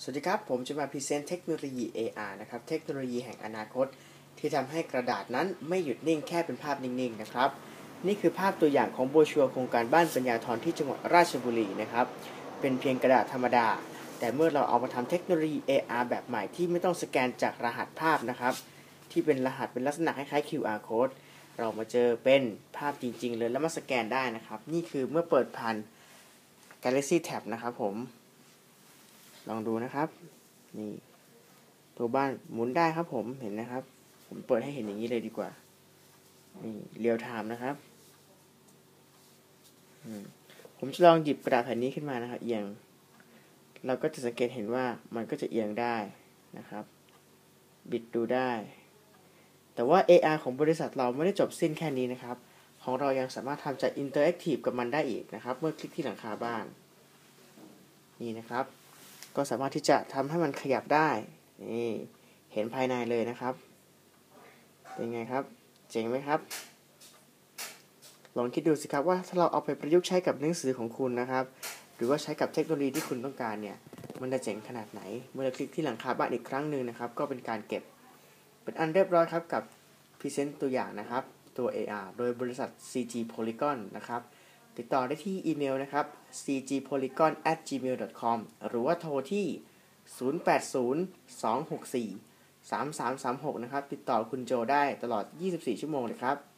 สวัสดีครับผมจะมาพรีเซนต์เทคโนโลยี AR นะครับเทคโนโลยีแห่งอนาคตที่ทำให้กระดาษนั้นไม่หยุดนิ่งแค่เป็นภาพนิ่งๆนะครับนี่คือภาพตัวอย่างของโบรชัวร์โครงการบ้านปัญญาธรที่จังหวัดราชบุรีนะครับเป็นเพียงกระดาษธรรมดาแต่เมื่อเราเอามาทำเทคโนโลยี AR แบบใหม่ที่ไม่ต้องสแกนจากรหัสภาพนะครับที่เป็นรหัสเป็นลักษณะคล้ายๆ QR code เรามาเจอเป็นภาพจริงๆเลยแล้วมาสแกนได้นะครับนี่คือเมื่อเปิดผ่าน Galaxy Tab นะครับผมลองดูนะครับนี่ตัวบ้านหมุนได้ครับผมเห็นนะครับผมเปิดให้เห็นอย่างนี้เลยดีกว่านี่เรียลไทม์นะครับผมจะลองหยิบกระดาษแผ่นนี้ขึ้นมานะครับเอียงเราก็จะสังเกตเห็นว่ามันก็จะเอียงได้นะครับบิดดูได้แต่ว่า AR ของบริษัทเราไม่ได้จบสิ้นแค่นี้นะครับของเรายังสามารถทำจากอินเตอร์แอคทีฟกับมันได้อีกนะครับเมื่อคลิกที่หลังคาบ้านนี่นะครับก็สามารถที่จะทำให้มันขยับได้นี่เห็นภายในเลยนะครับเป็นไงครับเจ๋งไหมครับลองคิดดูสิครับว่าถ้าเราเอาไปประยุกต์ใช้กับหนังสือของคุณนะครับหรือว่าใช้กับเทคโนโลยีที่คุณต้องการเนี่ยมันจะเจ๋งขนาดไหนเมื่อเราคลิกที่หลังคาบ้านอีกครั้งหนึ่งนะครับก็เป็นการเก็บเป็นอันเรียบร้อยครับกับพรีเซนต์ตัวอย่างนะครับตัว AR โดยบริษัท CG Polygon นะครับติดต่อได้ที่อีเมลนะครับ cgpolygon@gmail.com หรือว่าโทรที่0802643336นะครับติดต่อคุณโจได้ตลอด24ชั่วโมงเลยครับ